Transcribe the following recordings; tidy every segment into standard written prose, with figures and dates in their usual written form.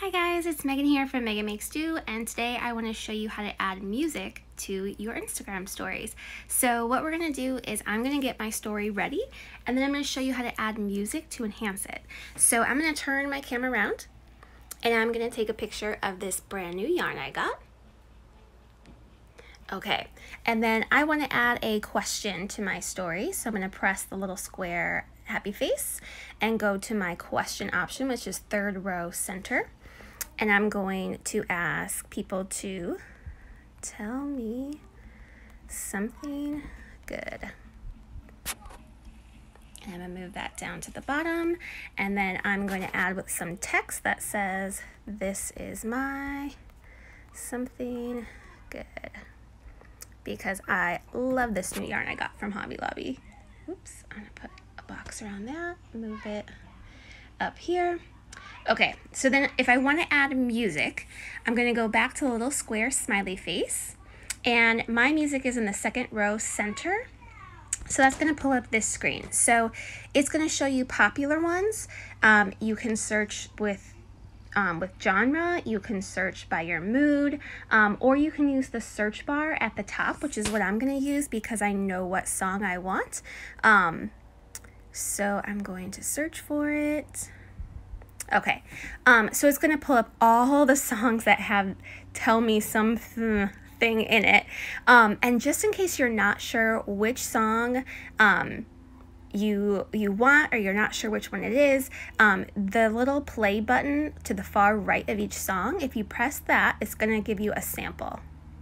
Hi guys, it's Megan here from Megan Makes Do, and today I want to show you how to add music to your Instagram stories. So what we're going to do is I'm going to get my story ready, and then I'm going to show you how to add music to enhance it. So I'm going to turn my camera around, and I'm going to take a picture of this brand new yarn I got. Okay, and then I want to add a question to my story, so I'm going to press the little square happy face and go to my question option, which is third row center. And I'm going to ask people to tell me something good. And I'm going to move that down to the bottom. And then I'm going to add with some text that says, "This is my something good." Because I love this new yarn I got from Hobby Lobby. Oops, I'm going to put a box around that, move it up here. Okay, so then if I want to add music, I'm going to go back to the little square smiley face, and my music is in the second row center. So that's going to pull up this screen. So it's going to show you popular ones. You can search with genre, you can search by your mood, or you can use the search bar at the top, which is what I'm going to use because I know what song I want. So I'm going to search for it. Okay, so it's going to pull up all the songs that have "tell me something" in it. And just in case you're not sure which song you want, or you're not sure which one it is, the little play button to the far right of each song, if you press that, it's going to give you a sample.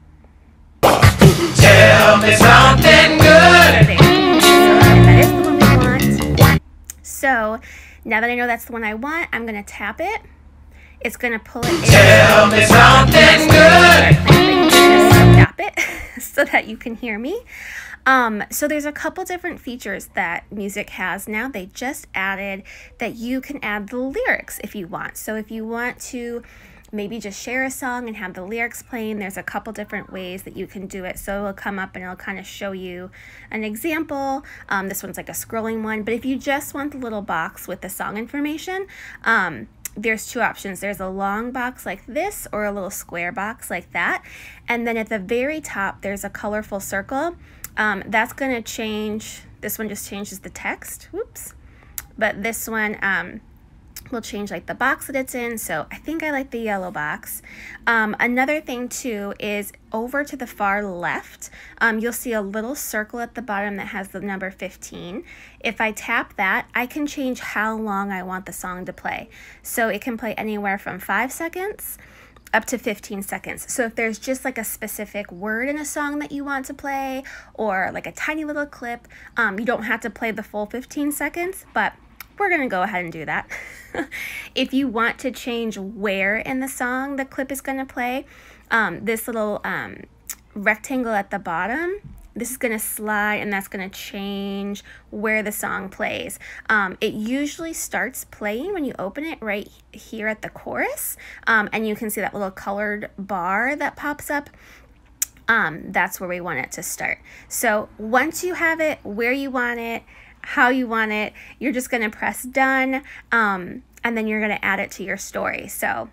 Tell me something good. That is the one we want. So now that I know that's the one I want, I'm going to tap it. It's going to pull it in. Tell me something good. Stop it so that you can hear me. So there's a couple different features that music has now. They just added that you can add the lyrics if you want. So if you want to maybe just share a song and have the lyrics playing, there's a couple different ways that you can do it. So it'll come up and it'll kind of show you an example. This one's like a scrolling one, but if you just want the little box with the song information, there's two options. There's a long box like this, or a little square box like that. And then at the very top, there's a colorful circle. That's going to change. This one just changes the text. Whoops. But this one will change like the box that it's in. So I think I like the yellow box. Another thing too is over to the far left, you'll see a little circle at the bottom that has the number 15. If I tap that, I can change how long I want the song to play. So it can play anywhere from 5 seconds up to 15 seconds. So if there's just like a specific word in a song that you want to play, or like a tiny little clip, you don't have to play the full 15 seconds, but we're gonna go ahead and do that. If you want to change where in the song the clip is gonna play, this little rectangle at the bottom, this is gonna slide, and that's gonna change where the song plays. It usually starts playing when you open it right here at the chorus, and you can see that little colored bar that pops up. That's where we want it to start. So once you have it where you want it, how you want it, you're just going to press done, and then you're going to add it to your story. So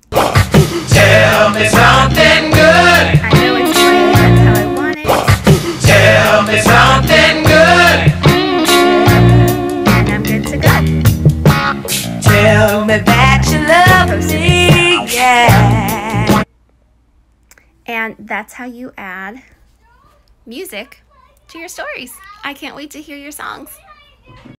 Tell me something good. I know it's free, that's how I want it. Tell me something good. And I'm good to go. Tell me that you love me, yeah. And that's how you add music to your stories. I can't wait to hear your songs.